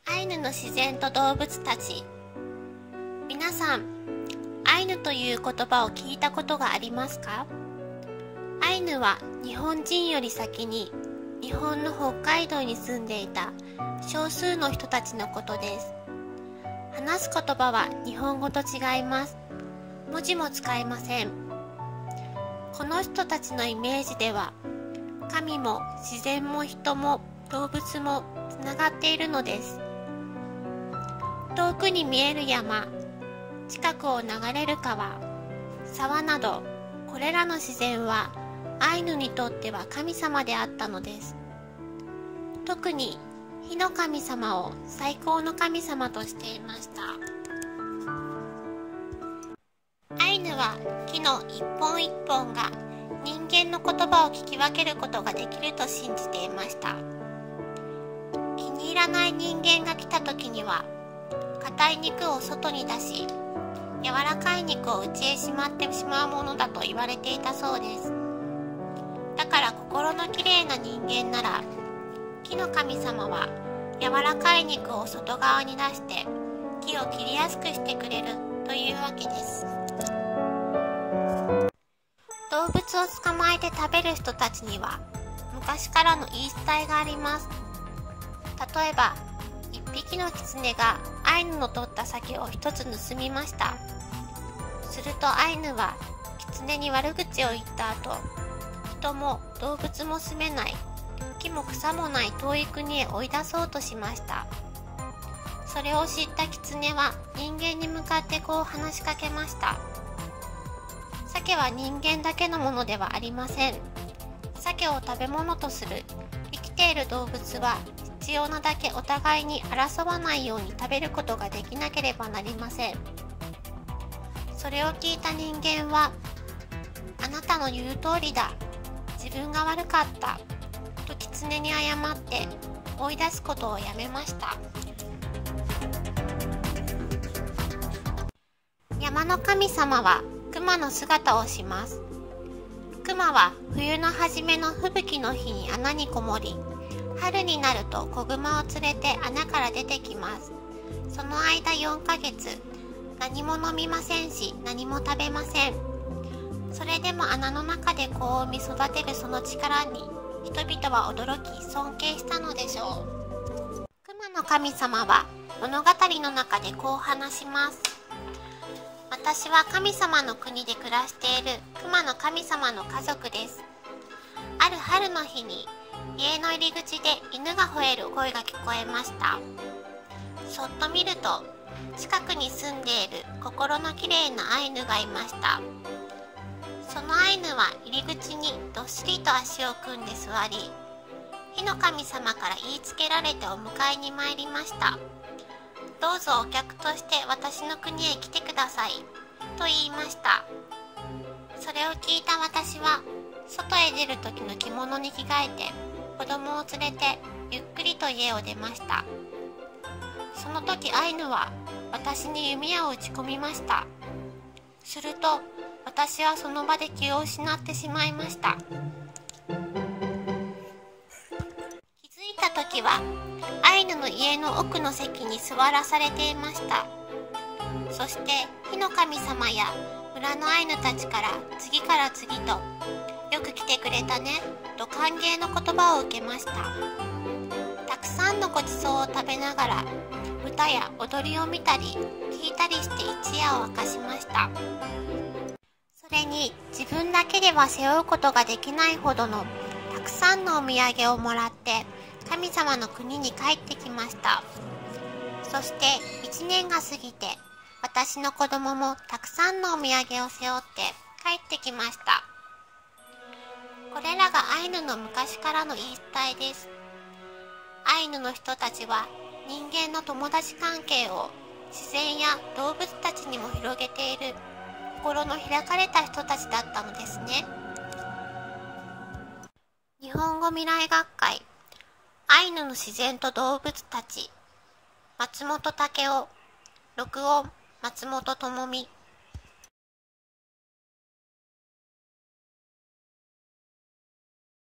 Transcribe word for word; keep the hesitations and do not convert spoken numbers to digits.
アイヌの自然と動物たち。皆さん、アイヌという言葉を聞いたことがありますか？アイヌは日本人より先に日本の北海道に住んでいた少数の人たちのことです。話す言葉は日本語と違います。文字も使えません。この人たちのイメージでは、神も自然も人も動物もつながっているのです。遠くに見える山、近くを流れる川、沢など、これらの自然はアイヌにとっては神様であったのです。特に火の神様を最高の神様としていました。アイヌは木の一本一本が人間の言葉を聞き分けることができると信じていました。気に入らない人間が来た時には、硬い肉を外に出し、柔らかい肉を内へしまってしまうものだと言われていたそうです。だから心のきれいな人間なら、木の神様は柔らかい肉を外側に出して木を切りやすくしてくれるというわけです。動物を捕まえて食べる人たちには昔からの言い伝えがあります。例えば、一匹のキツネがアイヌの取った鮭を一つ盗みました。するとアイヌはキツネに悪口を言った後、人も動物も住めない、木も草もない遠い国へ追い出そうとしました。それを知ったキツネは人間に向かってこう話しかけました。鮭は人間だけのものではありません。鮭を食べ物とする生きている動物は必要なだけお互いに争わないように食べることができなければなりません。それを聞いた人間は、あなたの言う通りだ、自分が悪かったとキツネに謝って追い出すことをやめました。山の神様は熊の姿をします。熊は冬の初めの吹雪の日に穴にこもり、春になると子熊を連れて穴から出てきます。その間よんかげつ、何も飲みませんし、何も食べません。それでも穴の中で子を産み育てるその力に、人々は驚き尊敬したのでしょう。熊の神様は物語の中でこう話します。私は神様の国で暮らしている熊の神様の家族です。ある春の日に家の入り口で犬が吠える声が聞こえました。そっと見ると近くに住んでいる心のきれいなアイヌがいました。そのアイヌは入り口にどっしりと足を組んで座り、火の神様から言いつけられてお迎えに参りました。どうぞお客として私の国へ来てくださいと言いました。それを聞いた私は外へ出る時の着物に着替えて子供を連れてゆっくりと家を出ました。その時アイヌは私に弓矢を撃ち込みました。すると私はその場で気を失ってしまいました。気づいた時はアイヌの家の奥の席に座らされていました。そして火の神様や村のアイヌたちから次から次とよく来てくれたねと歓迎の言葉を受けました。たくさんのごちそうを食べながら歌や踊りを見たり聞いたりして一夜を明かしました。それに自分だけでは背負うことができないほどのたくさんのお土産をもらって神様の国に帰ってきました。そして一年が過ぎて私の子供もたくさんのお土産を背負って帰ってきました。これらがアイヌの昔からの言い伝えです。アイヌの人たちは人間の友達関係を自然や動物たちにも広げている心の開かれた人たちだったのですね。日本語未来学会アイヌの自然と動物たち、松本武雄、録音松本智美。